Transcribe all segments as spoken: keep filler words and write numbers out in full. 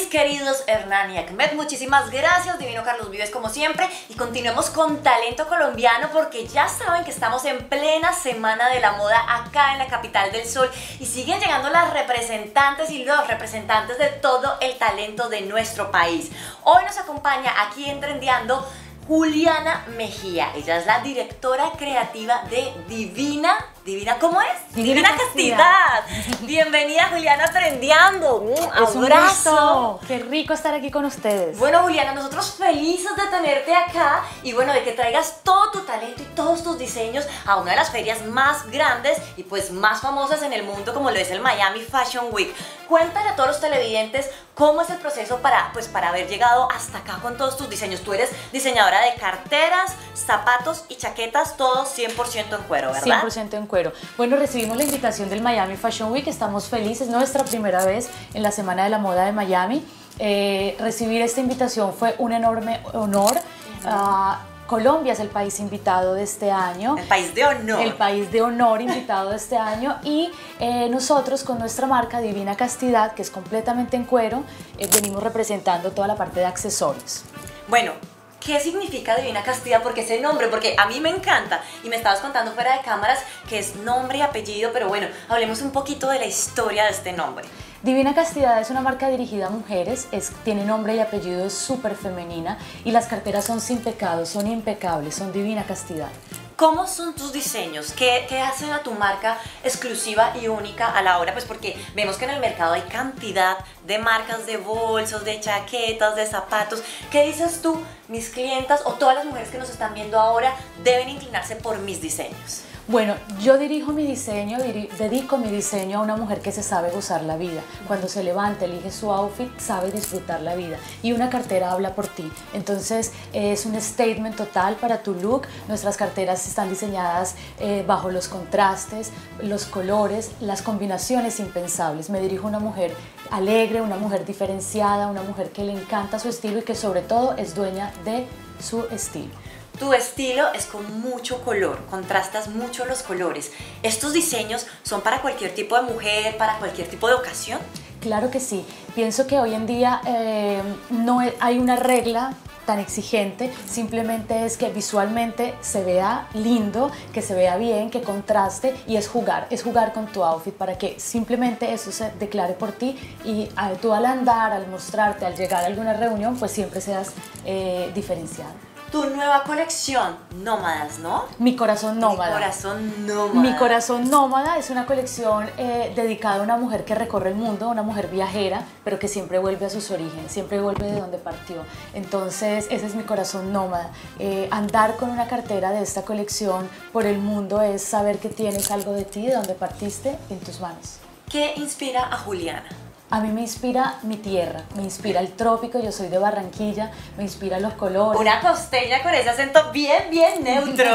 queridos Hernán y Ahmed, muchísimas gracias, Divino Carlos Vives como siempre, y continuemos con talento colombiano porque ya saben que estamos en plena semana de la moda acá en la capital del sol y siguen llegando las representantes y los representantes de todo el talento de nuestro país. Hoy nos acompaña aquí en Trendeando Juliana Mejía. Ella es la directora creativa de Divina. ¿Divina cómo es? Divina, Divina Castidad. Castidad. Bienvenida, Juliana, Trendeando. Un es abrazo. Un gusto. Qué rico estar aquí con ustedes. Bueno, Juliana, nosotros felices de tenerte acá y bueno, de que traigas todo tu talento y todos tus diseños a una de las ferias más grandes y pues más famosas en el mundo, como lo es el Miami Fashion Week. Cuéntale a todos los televidentes cómo es el proceso para, pues, para haber llegado hasta acá con todos tus diseños. Tú eres diseñadora de carteras, zapatos y chaquetas, todo cien por ciento en cuero, ¿verdad? cien por ciento en cuero. Bueno, recibimos la invitación del Miami Fashion Week, estamos felices, nuestra primera vez en la Semana de la Moda de Miami. Eh, recibir esta invitación fue un enorme honor. Uh-huh. uh, Colombia es el país invitado de este año. El país de honor. El país de honor invitado de este año. Y eh, nosotros con nuestra marca Divina Castidad, que es completamente en cuero, eh, venimos representando toda la parte de accesorios. Bueno, ¿qué significa Divina Castidad? Porque ese nombre, porque a mí me encanta y me estabas contando fuera de cámaras que es nombre y apellido, pero bueno, hablemos un poquito de la historia de este nombre. Divina Castidad es una marca dirigida a mujeres, es, tiene nombre y apellido, es súper femenina y las carteras son sin pecado, son impecables, son Divina Castidad. ¿Cómo son tus diseños? ¿Qué, ¿Qué hacen a tu marca exclusiva y única a la hora? Pues porque vemos que en el mercado hay cantidad de marcas de bolsos, de chaquetas, de zapatos. ¿Qué dices tú? Mis clientas o todas las mujeres que nos están viendo ahora deben inclinarse por mis diseños. Bueno, yo dirijo mi diseño, diri dedico mi diseño a una mujer que se sabe gozar la vida. Cuando se levanta, elige su outfit, sabe disfrutar la vida. Y una cartera habla por ti. Entonces, eh, es un statement total para tu look. Nuestras carteras están diseñadas eh, bajo los contrastes, los colores, las combinaciones impensables. Me dirijo a una mujer alegre, una mujer diferenciada, una mujer que le encanta su estilo y que sobre todo es dueña de su estilo. Tu estilo es con mucho color, contrastas mucho los colores. ¿Estos diseños son para cualquier tipo de mujer, para cualquier tipo de ocasión? Claro que sí. Pienso que hoy en día eh, no hay una regla tan exigente, simplemente es que visualmente se vea lindo, que se vea bien, que contraste y es jugar, es jugar con tu outfit para que simplemente eso se declare por ti y al, tú al andar, al mostrarte, al llegar a alguna reunión, pues siempre seas eh, diferenciado. Tu nueva colección, Nómadas, ¿no? Mi corazón nómada. Mi corazón nómada. Mi corazón nómada es una colección eh, dedicada a una mujer que recorre el mundo, una mujer viajera, pero que siempre vuelve a sus orígenes, siempre vuelve de donde partió. Entonces, ese es mi corazón nómada. Eh, andar con una cartera de esta colección por el mundo es saber que tienes algo de ti, de donde partiste, en tus manos. ¿Qué inspira a Juliana? A mí me inspira mi tierra, me inspira el trópico, yo soy de Barranquilla, me inspira los colores. Una costeña con ese acento bien, bien neutro.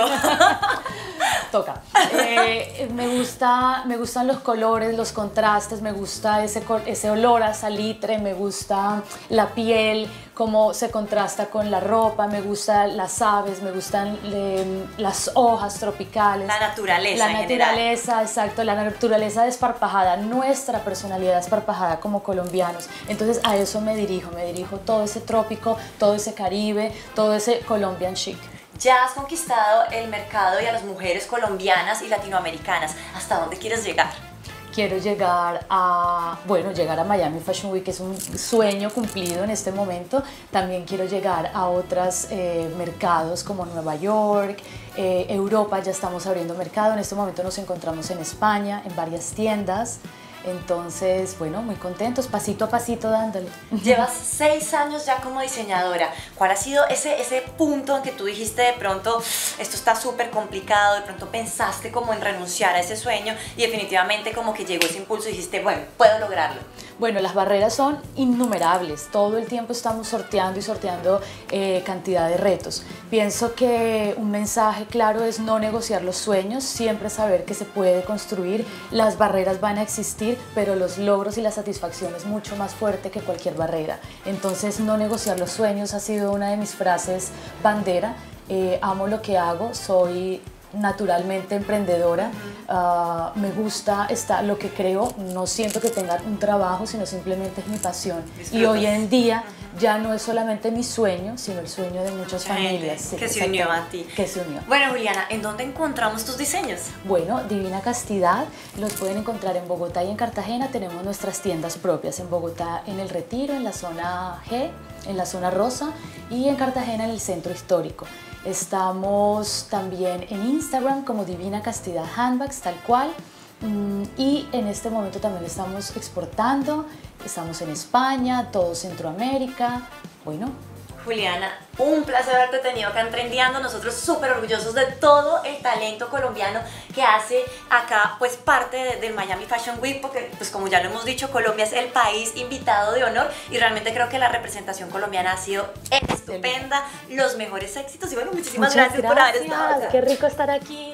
Toca. Eh, me, gusta, me gustan los colores, los contrastes, me gusta ese, ese olor a salitre, me gusta la piel, cómo se contrasta con la ropa, me gustan las aves, me gustan le, las hojas tropicales. La naturaleza. La naturaleza, general. Exacto, la naturaleza desparpajada, nuestra personalidad desparpajada como colombianos. Entonces a eso me dirijo, me dirijo todo ese trópico, todo ese Caribe, todo ese Colombian chic. Ya has conquistado el mercado y a las mujeres colombianas y latinoamericanas. ¿Hasta dónde quieres llegar? Quiero llegar a, bueno, llegar a Miami Fashion Week, que es un sueño cumplido en este momento. También quiero llegar a otros eh, mercados como Nueva York, eh, Europa, ya estamos abriendo mercado. En este momento nos encontramos en España, en varias tiendas. Entonces, bueno, muy contentos, pasito a pasito dándole. Llevas seis años ya como diseñadora. ¿Cuál ha sido ese, ese punto en que tú dijiste de pronto, esto está súper complicado, de pronto pensaste como en renunciar a ese sueño y definitivamente como que llegó ese impulso y dijiste, bueno, puedo lograrlo? Bueno, las barreras son innumerables. Todo el tiempo estamos sorteando y sorteando eh, cantidad de retos. Pienso que un mensaje claro es no negociar los sueños, siempre saber que se puede construir. Las barreras van a existir, pero los logros y la satisfacción es mucho más fuerte que cualquier barrera. Entonces, no negociar los sueños ha sido una de mis frases bandera. Eh, amo lo que hago, soy naturalmente emprendedora. Uh, me gusta esta, lo que creo, no siento que tenga un trabajo, sino simplemente es mi pasión. Disfrutas. Y hoy en día uh-huh. ya no es solamente mi sueño, sino el sueño de muchas Mucha familias. Sí, que se unió a ti. Que se unió. Bueno, Juliana, ¿en dónde encontramos tus diseños? Bueno, Divina Castidad, los pueden encontrar en Bogotá y en Cartagena. Tenemos nuestras tiendas propias, en Bogotá en el Retiro, en la zona G, en la zona Rosa, y en Cartagena en el Centro Histórico. Estamos también en Instagram como Divina Castidad Handbags, tal cual. Y en este momento también estamos exportando, estamos en España, todo Centroamérica, bueno. Juliana, un placer haberte tenido acá en Trendiando. Nosotros súper orgullosos de todo el talento colombiano que hace acá pues parte de, del Miami Fashion Week, porque pues como ya lo hemos dicho, Colombia es el país invitado de honor y realmente creo que la representación colombiana ha sido estupenda, los mejores éxitos y bueno, muchísimas Muchas gracias, gracias por haber estado acá. Qué rico estar aquí.